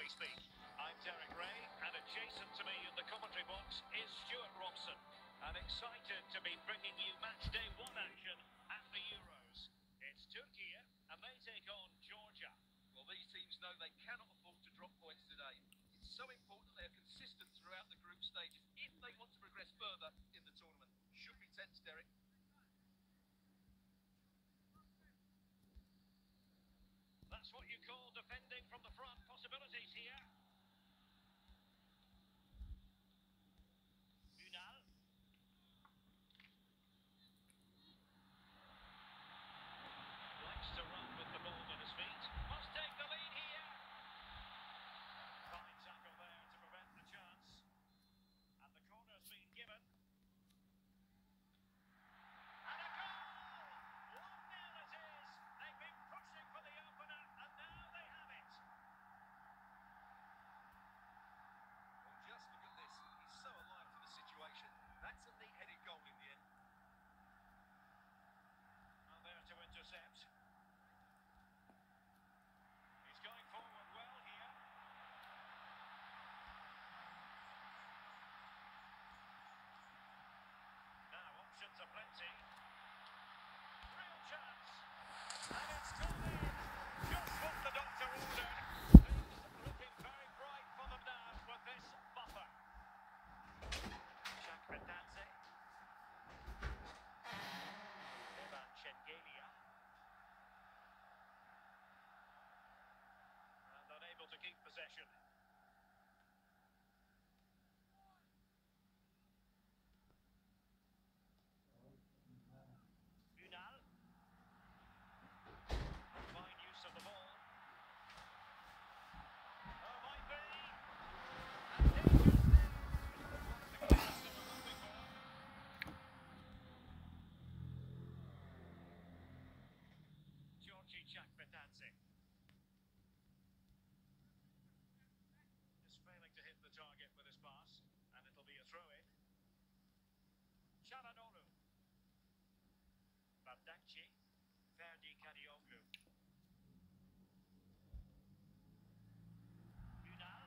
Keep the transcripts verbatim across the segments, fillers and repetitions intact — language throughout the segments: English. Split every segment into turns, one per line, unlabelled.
speak. I'm Derek Ray, and adjacent to me in the commentary box is Stuart Robson. I'm excited to be bringing you match day one action at the Euros. It's Türkiye, and they take on Georgia.
Well, these teams know they cannot afford to drop points today. It's so important they are consistent throughout the group stages if they want to progress further in the tournament. Should be tense, Derek.
That's what you call defending from the front. Possibilities here. Unal. Likes to run with the ball at his feet. Must take the lead here. Fine tackle there to prevent the chance. And the corner's been given. And a goal! one nil it is. They've been pushing for the opener, and now they have it.
Well, just look at this. He's so alive to the situation. That's a neat-headed goal in the end.
And there to intercept. He's going forward well here. Now options are plenty. Real chance. And it's gone in. Just what the doctor ordered. Things looking very bright for them now with this buffer. Shakretanze. Evan Chengelia. And unable to keep possession. Unal. Fine use of the ball. Oh, might be. And dangerous there. The glass they were hoping for. Georgi Chakvetanze. Just failing to hit the target with his pass, and it'll be a throw-in. Çalhanoğlu. Bardakçı. Ferdi Kadıoğlu. Unal.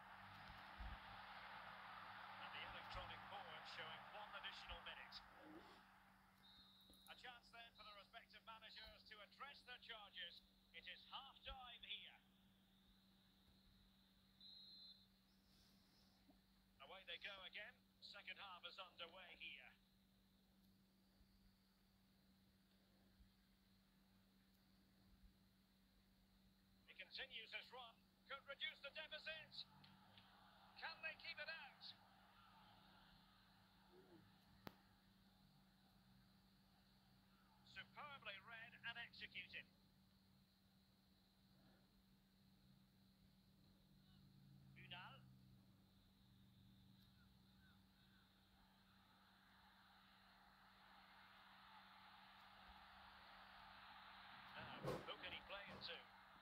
And the electronic board showing one additional minute. A chance then for the respective managers to address their charges. It is half-time here. Away they go again. Second half is underway here. He continues his run. Could reduce the deficit. Can they keep it out? Superbly read and executed. Unal. Now, who can he play it to?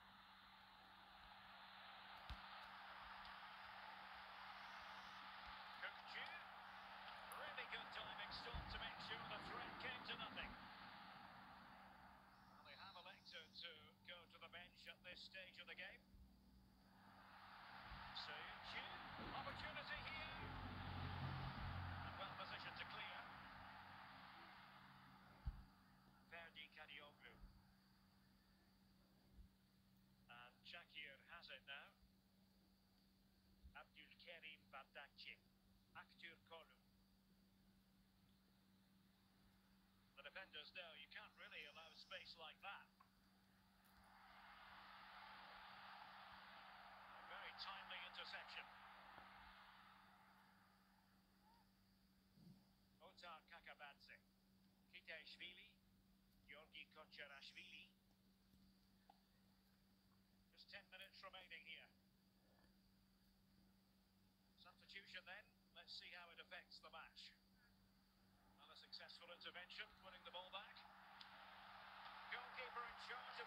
Kukcu. Really good timing stop to make sure the threat came to nothing. Well, they have elected to go to the bench at this stage of the game. Kukcu. Opportunity here. And well positioned to clear. Ferdi Kadıoğlu. And Shakir has it now. Abdülkerim Bardakçı. Aktürkoğlu. The defenders know you can't really allow space like that. A very timely interception. Otar Kakabadze. Kitaishvili. Georgi Kocherashvili. Just ten minutes remaining here. Substitution then. Let's see how it affects the match. Well, a successful intervention, winning the ball back. Goalkeeper in charge